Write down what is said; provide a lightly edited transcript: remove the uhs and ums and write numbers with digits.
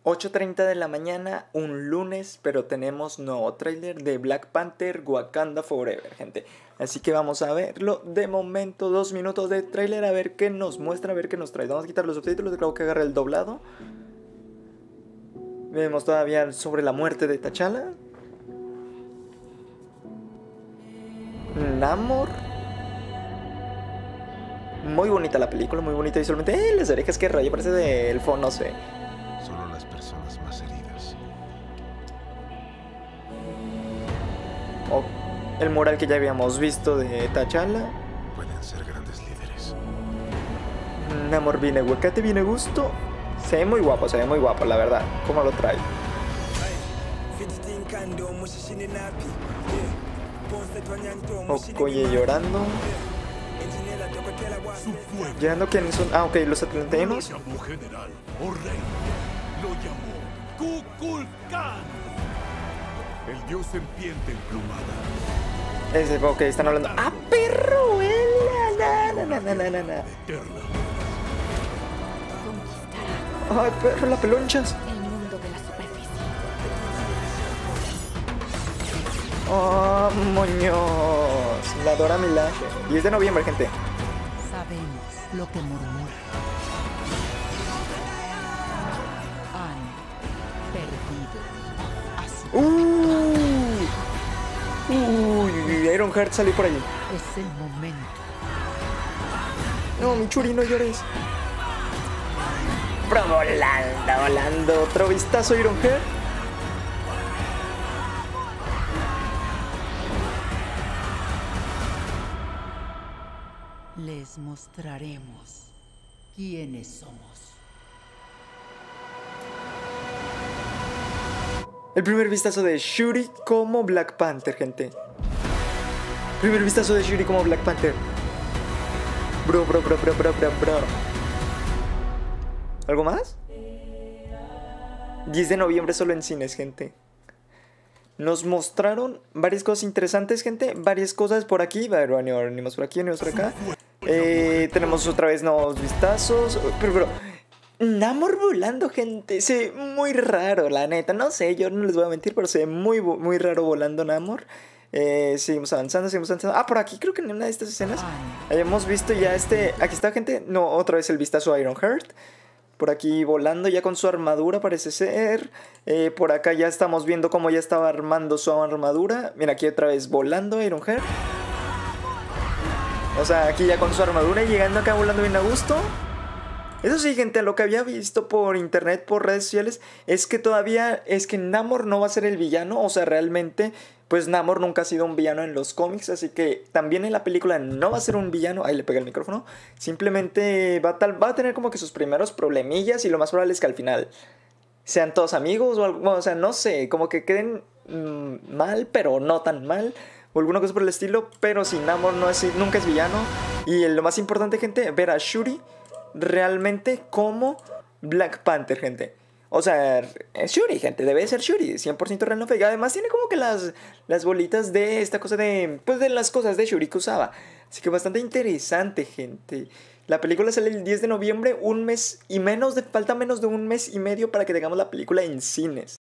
8:30 de la mañana, un lunes, pero tenemos nuevo tráiler de Black Panther Wakanda Forever, gente. Así que vamos a verlo. De momento, 2 minutos de tráiler, a ver qué nos muestra, a ver qué nos trae. Vamos a quitar los subtítulos, creo que agarre el doblado. Vemos todavía sobre la muerte de T'Challa. Namor. Muy bonita la película, muy bonita visualmente. Las orejas que rayo, parece de elfo, no sé. Solo las personas más heridas. Oh, el mural que ya habíamos visto de T'Challa. Pueden ser grandes líderes. Namor viene huecate, viene gusto. Se ve muy guapo, la verdad. ¿Cómo lo trae? Okoye llorando. ¿Llorando quiénes son? Ah, ok, los atlanteanos. Lo llamó general o rey. Lo llamó Kukulkan. El dios serpiente emplumada. Ese, ok, están hablando. ¡Ah, perro! Eterna. ¡Ay, perro, la pelonchas! El mundo de la superficie. ¡Oh, moños! La Dora Milaje. 10 de noviembre, gente. Sabemos lo que murmura. Han perdido a su Uy, Ironheart salió por allí. Es el momento. No, mi Churi, no llores. Pero volando. Otro vistazo, Ironheart. Les mostraremos quiénes somos. El primer vistazo de Shuri como Black Panther, gente. Primer vistazo de Shuri como Black Panther. Bro. ¿Algo más? 10 de noviembre solo en cines, gente. Nos mostraron varias cosas interesantes, gente. Varias cosas por aquí. Venimos por aquí, venimos por acá. Tenemos otra vez nuevos vistazos. Pero Namor volando, gente. Se ve muy raro, la neta. No sé, yo no les voy a mentir, pero se ve muy raro volando Namor. Seguimos avanzando. Ah, por aquí creo que en una de estas escenas hayamos visto ya aquí está, gente. No, otra vez el vistazo a Ironheart. Por aquí volando ya con su armadura, parece ser. Por acá ya estamos viendo cómo ya estaba armando su armadura. Mira, aquí otra vez volando Ironheart. O sea, aquí ya con su armadura y llegando acá volando bien a gusto. Eso sí, gente, lo que había visto por internet, por redes sociales, es que Namor no va a ser el villano. O sea, realmente, pues Namor nunca ha sido un villano en los cómics, así que también en la película no va a ser un villano. Ahí le pegué el micrófono. Simplemente va a tener como que sus primeros problemillas y lo más probable es que al final sean todos amigos o algo. O sea, no sé, como que queden mal, pero no tan mal. O alguna cosa por el estilo, pero si Namor nunca es villano. Y lo más importante, gente, ver a Shuri realmente como Black Panther, gente. O sea, es Shuri, gente, debe ser Shuri, 100% real, no fake. Además tiene como que las bolitas de esta cosa de, pues de las cosas de Shuri que usaba. Así que bastante interesante, gente. La película sale el 10 de noviembre, falta menos de un mes y medio para que tengamos la película en cines.